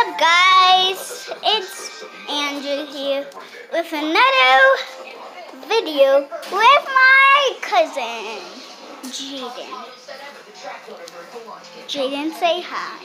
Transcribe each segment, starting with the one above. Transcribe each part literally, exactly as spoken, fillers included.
up, guys? It's Andrew here with another video with my cousin, Jaden. Jaden, say hi.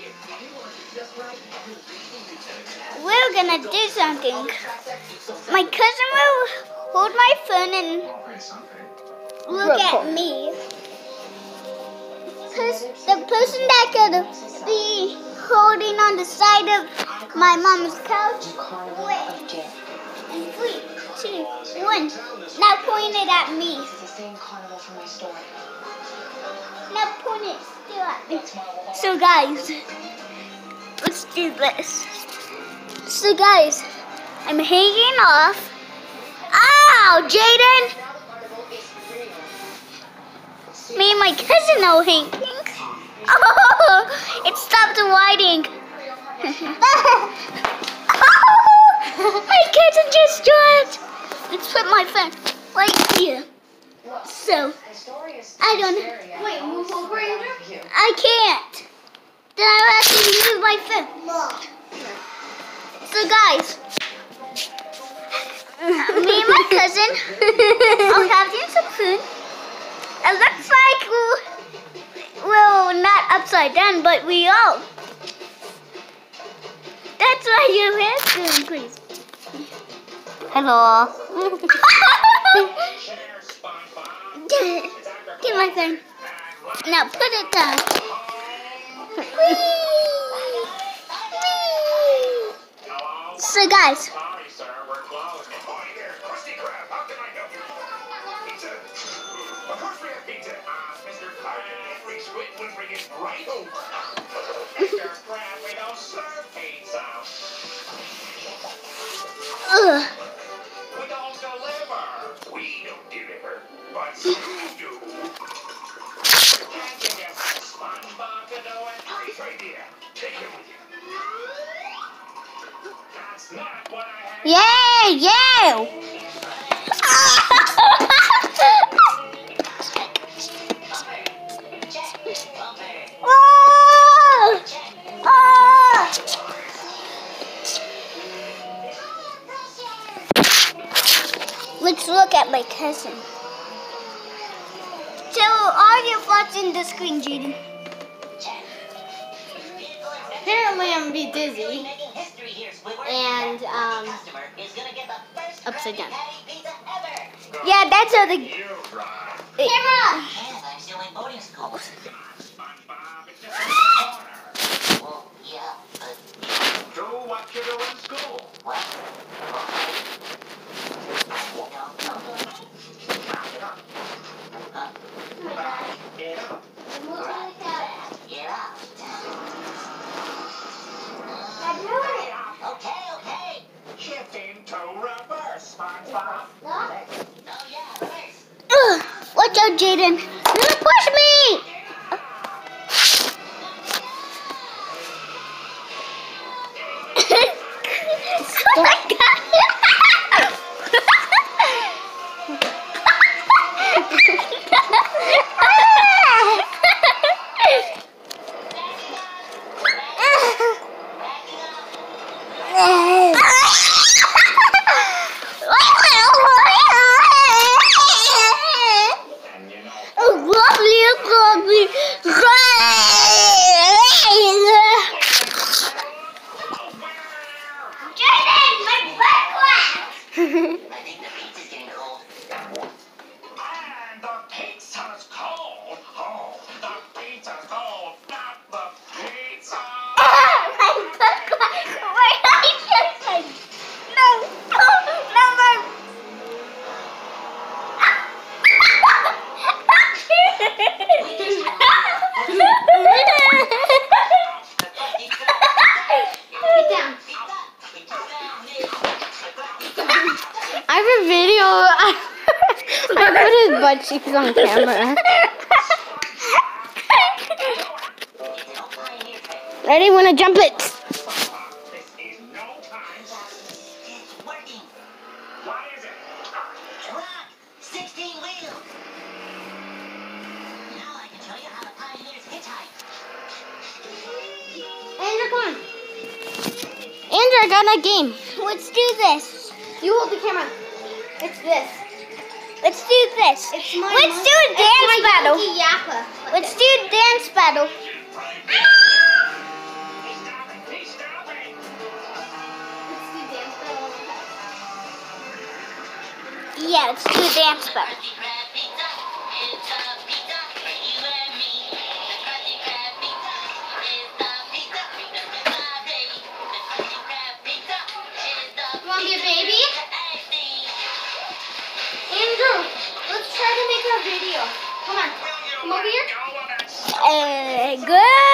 We're gonna do something. My cousin will hold my phone and look at me. Because the person that could be holding on the side of my mom's couch. Wait. And three, two, one. Now point it at me. Now point it still at me. So guys, let's do this. So guys, I'm hanging off. Ow, Jaden! Me and my cousin are hanging. Oh, it stopped whiting. Oh, my cousin just dropped. Let's put my phone right here. So, I don't know. Wait, move over, Andrew? I can't. Then I have to move my phone. So guys, me and my cousin are having some food. It looks like we're, we're not upside down, but we are. That's why your hair's doing, please. Hello. get, get my phone. Now put it down. Whee! Whee! So guys. Right over. Mister Crab, we don't serve pizza. Ugh. We don't deliver. We don't deliver, but you do. Can't you get SpongeBob to do it? He's right here. Take him with you. That's not what I had. Yeah, yeah. Let's look at my cousin. Tell all your thoughts in the screen, Jaden. Apparently I'm a bit dizzy. And, um, upside down. Yeah, that's how the... Camera! Do what you do in school. Okay, okay. Shifting to reverse, SpongeBob. Ugh, watch out, Jaden. Don't push me! Oh my God. I think the pizza's getting cold. And the pizza's cold. Oh, the pizza's cold, not the pizza. No, no, no. Get down. I have a video. I put his butt cheeks on camera. Ready? Wanna jump it? This is no time for... It's working. What is it? Truck, sixteen wheels. Now I can show you how the pioneers hitchhike. Andrew, come on. Andrew, I got a game. Let's do this. You hold the camera. It's this. Let's do this. It's my Let's monkey- do a it's dance my battle. Yankee Yappa. Let's do a dance battle. Yeah, let's do a dance battle. You want to be a baby? Andrew, let's try to make a video. Come on. Come over here. Uh, good.